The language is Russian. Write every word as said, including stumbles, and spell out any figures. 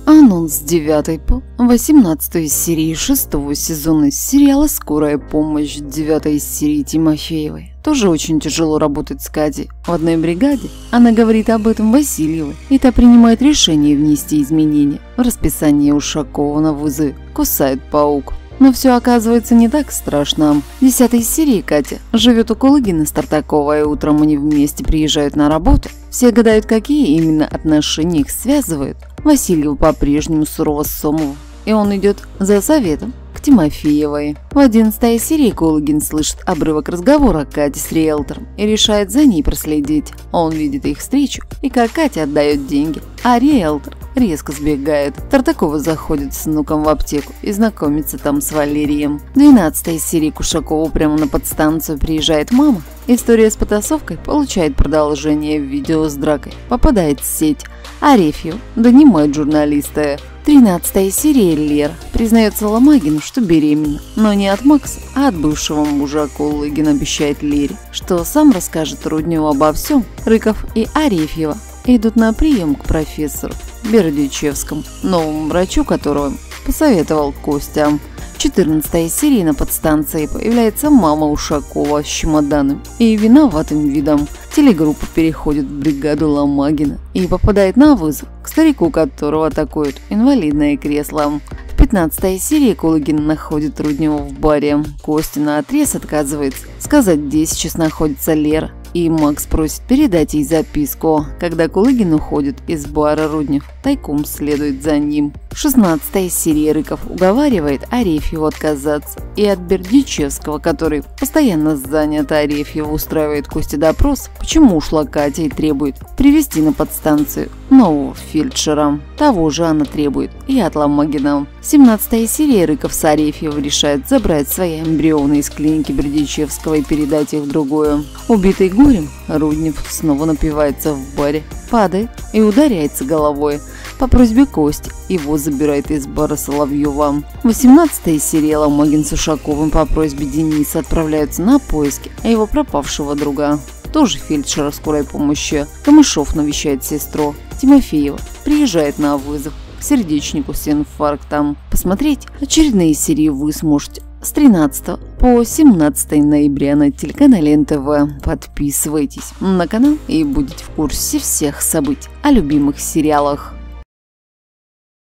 Анонс девятой по восемнадцатой серии шестого сезона сериала «Скорая помощь» девятой серии Тимофеевой. Тоже очень тяжело работать с Катей в одной бригаде. Она говорит об этом Васильевой, и та принимает решение внести изменения в расписание Ушакова на вызове. Кусает паук. Но все оказывается не так страшно. В десятой серии Катя живет у Кулыгина Стартакова, и утром они вместе приезжают на работу. Все гадают, какие именно отношения их связывают. Васильев по-прежнему сурово Сомову, и он идет за советом к Тимофеевой. В одиннадцатой серии Кулыгин слышит обрывок разговора Кати с риэлтором и решает за ней проследить. Он видит их встречу и как Катя отдает деньги, а риэлтор резко сбегает. Тартакова заходит с внуком в аптеку и знакомится там с Валерием. В двенадцатой серии к Ушакову прямо на подстанцию приезжает мама. История с потасовкой получает продолжение в видео с дракой. Попадает в сеть. Арефьев донимает журналиста. тринадцатая серия Лера признается Ломагину, что беременна. Но не от Макса, а от бывшего мужа. Кулыгин обещает Лере, что сам расскажет Рудневу обо всем. Рыков и Арефьева идут на прием к профессору Бердичевскому, новому врачу, которого посоветовал Костя. В четырнадцатой серии на подстанции появляется мама Ушакова с чемоданом и виноватым видом. Телегруппа переходит в бригаду Ломагина и попадает на вызов к старику, которого атакуют инвалидное кресло. В пятнадцатой серии Кулыгин находит Руднева в баре. Костя наотрез отказывается сказать, где сейчас находится Лера, и Макс просит передать ей записку. Когда Кулыгин уходит из бара, Руднев тайком следует за ним. В шестнадцатой серии Рыков уговаривает Арефьеву отказаться и от Бердичевского, который постоянно занят. Арефьев устраивает Косте допрос, почему ушла Катя, и требует привезти на подстанцию нового фельдшера. Того же она требует и от Ломагина. В семнадцатой серии Рыков с Арефьевым решает забрать свои эмбрионы из клиники Бердичевского и передать их в другую. Убитый горем, Руднев снова напивается в баре, падает и ударяется головой. По просьбе Кости его забирает из бара Соловьева. В восемнадцатой серии Ломагин с Ушаковым по просьбе Дениса отправляются на поиски его пропавшего друга. Тоже фельдшера скорой помощи. Камышов навещает сестру. Тимофеева приезжает на вызов к сердечнику с инфарктом. Посмотреть очередные серии вы сможете с тринадцатого по семнадцатое ноября на телеканале эн тэ вэ. Подписывайтесь на канал и будете в курсе всех событий о любимых сериалах.